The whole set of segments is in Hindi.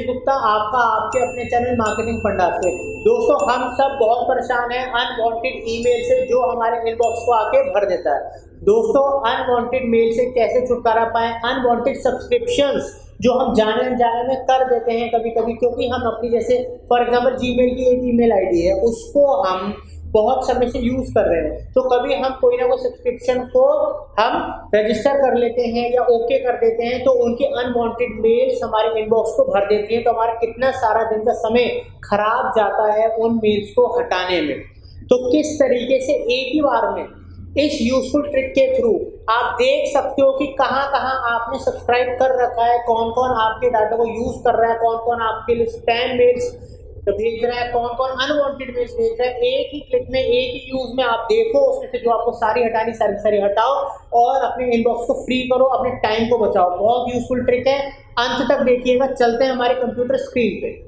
गुप्ता, आपका आपके अपने चैनल मार्केटिंग फंडा से। दोस्तों हम सब बहुत परेशान हैं अनवांटेड ईमेल से जो हमारे इनबॉक्स को आके भर देता है। दोस्तों अनवांटेड मेल से कैसे छुटकारा पाएं, अनवांटेड सब्सक्रिप्शंस जो हम जाने अनजाने में कर देते हैं कभी कभी, क्योंकि हम अपनी जैसे फॉर एग्जांपल जीमेल की एक ईमेल आईडी है उसको हम बहुत समय से यूज कर रहे हैं, तो कभी हम कोई ना कोई सब्सक्रिप्शन को हम रजिस्टर कर लेते हैं या ओके कर देते हैं, तो उनकी अनवांटेड मेल्स हमारे इनबॉक्स को भर देती हैं, तो हमारा कितना सारा दिन का समय खराब जाता है उन मेल्स को हटाने में। तो किस तरीके से एक ही बार में इस यूजफुल ट्रिक के थ्रू आप देख सकते हो कि कहां कहां आपने सब्सक्राइब कर रखा है, कौन कौन आपके डाटा को यूज कर रहा है, कौन कौन आपके लिए स्पैम मेल्स भेज रहा है, कौन कौन अनवांटेड मेल्स भेज रहा है। एक ही क्लिक में, एक ही यूज में आप देखो, उसमें से जो आपको सारी हटानी सारी हटाओ और अपने इनबॉक्स को फ्री करो, अपने टाइम को बचाओ। बहुत यूजफुल ट्रिक है, अंत तक देखिएगा। चलते हैं हमारे कंप्यूटर स्क्रीन पे।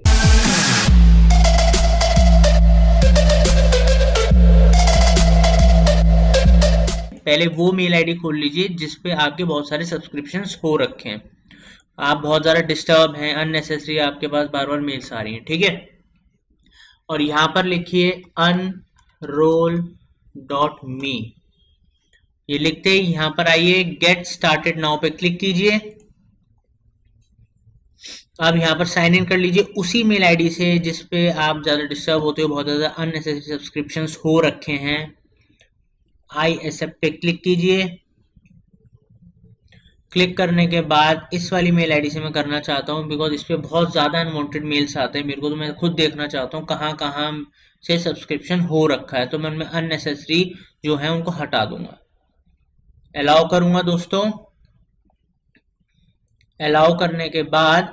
पहले वो मेल आईडी खोल लीजिए जिसपे आपके बहुत सारे सब्सक्रिप्शंस हो रखे हैं, आप बहुत ज़्यादा डिस्टर्ब हैं, अननेसेसरी आपके पास बार बार मेल्स आ रही हैं, ठीक है। और यहाँ पर लिखिए unroll.me, ये लिखते ही यहाँ पर आइए गेट स्टार्टेड नाउ पे क्लिक कीजिए। अब यहाँ पर साइन इन कर लीजिए उसी मेल आईडी से जिसपे आप ज़्यादा डिस्टर्ब होते हो, बहुत ज़्यादा अननेसेसरी सब्सक्रिप्शंस हो रखे हैं। आई एक्सेप्ट पे क्लिक कीजिए। क्लिक करने के बाद इस वाली मेल आईडी से मैं करना चाहता हूँ, बिकॉज इस पे बहुत ज़्यादा अनवांटेड मेल्स आते हैं मेरे को, तो मैं खुद देखना चाहता हूँ कहाँ कहाँ से सब्सक्रिप्शन हो रखा है, तो मैं उनमें अननेसेसरी जो है उनको हटा दूंगा। अलाउ करूंगा दोस्तों। अलाउ करने के बाद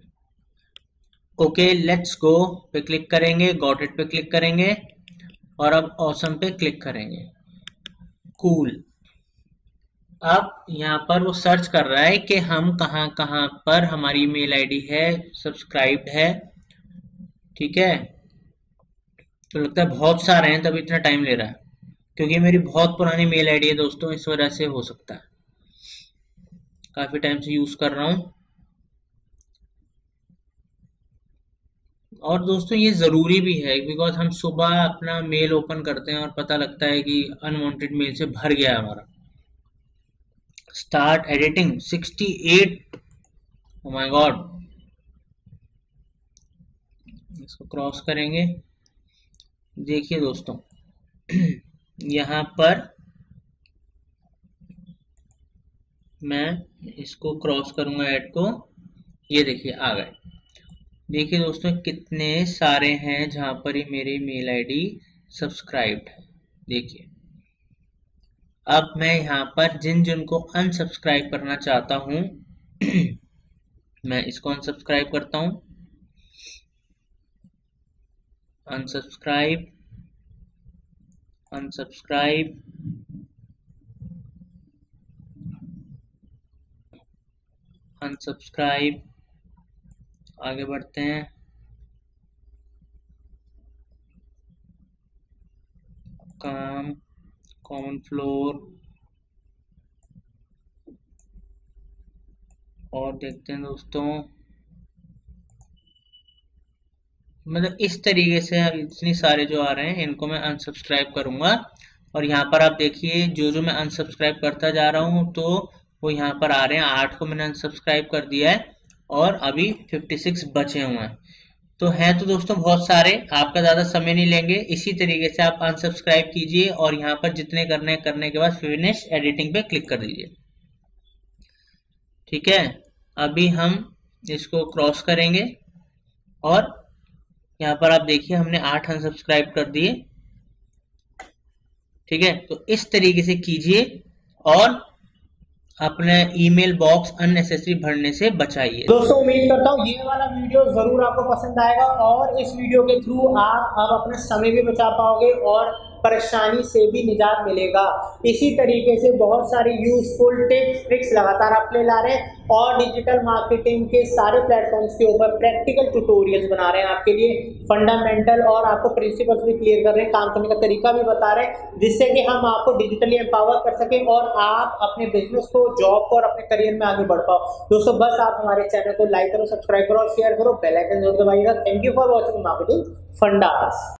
ओके लेट्स गो पे क्लिक करेंगे, गॉट इट पे क्लिक करेंगे और अब ऑसम पे क्लिक करेंगे। कूल। अब यहाँ पर वो सर्च कर रहा है कि हम कहाँ कहाँ पर हमारी मेल आईडी है, सब्सक्राइब्ड है, ठीक है। तो लगता है बहुत सारे हैं तभी इतना टाइम ले रहा है, क्योंकि मेरी बहुत पुरानी मेल आईडी है दोस्तों, इस वजह से हो सकता है, काफी टाइम से यूज कर रहा हूँ। और दोस्तों ये जरूरी भी है, बिकॉज हम सुबह अपना मेल ओपन करते हैं और पता लगता है कि अनवांटेड मेल से भर गया है हमारा। Start editing 68, oh my god. इसको क्रॉस करेंगे। देखिए दोस्तों यहाँ पर मैं इसको क्रॉस करूंगा ऐड को, ये देखिए आ गए। देखिए दोस्तों कितने सारे हैं जहां पर ही मेरी मेल आईडी सब्सक्राइब्ड है। देखिए अब मैं यहाँ पर जिन जिन को अनसब्सक्राइब करना चाहता हूँ मैं इसको अनसब्सक्राइब करता हूँ। Unsubscribe, unsubscribe, unsubscribe. आगे बढ़ते हैं। काम, कॉमन फ्लोर, और देखते हैं दोस्तों, मतलब इस तरीके से इतनी सारे जो आ रहे हैं इनको मैं अनसब्सक्राइब करूंगा। और यहाँ पर आप देखिए जो जो मैं अनसब्सक्राइब करता जा रहा हूँ तो वो यहाँ पर आ रहे हैं। 8 को मैंने अनसब्सक्राइब कर दिया है और अभी 56 बचे हुए हैं। तो हैं तो दोस्तों बहुत सारे, आपका ज़्यादा समय नहीं लेंगे। इसी तरीके से आप अनसब्सक्राइब कीजिए और यहाँ पर जितने करने के बाद फिनिश एडिटिंग पे क्लिक कर दीजिए, ठीक है। अभी हम इसको क्रॉस करेंगे और यहाँ पर आप देखिए हमने 8 अनसब्सक्राइब कर दिए, ठीक है। तो इस तरीके से कीजिए और अपने ईमेल बॉक्स अननेसेसरी भरने से बचाइए। दोस्तों उम्मीद करता हूँ ये वाला वीडियो जरूर आपको पसंद आएगा और इस वीडियो के थ्रू आप अब अपना समय भी बचा पाओगे और परेशानी से भी निजात मिलेगा। इसी तरीके से बहुत सारी यूजफुल टिप्स ट्रिक्स लगातार आप ले ला रहे हैं और डिजिटल मार्केटिंग के सारे प्लेटफॉर्म्स के ऊपर प्रैक्टिकल ट्यूटोरियल्स बना रहे हैं आपके लिए, फंडामेंटल और आपको प्रिंसिपल्स भी क्लियर कर रहे हैं, काम करने का तरीका भी बता रहे हैं, जिससे कि हम आपको डिजिटली एम्पावर कर सकें और आप अपने बिजनेस को, जॉब को और अपने करियर में आगे बढ़ पाओ। दोस्तों बस आप हमारे चैनल को लाइक करो, सब्सक्राइब करो और शेयर करो, बेल आइकन जरूर दबाइएगा। Thank you for watching marketing fundas.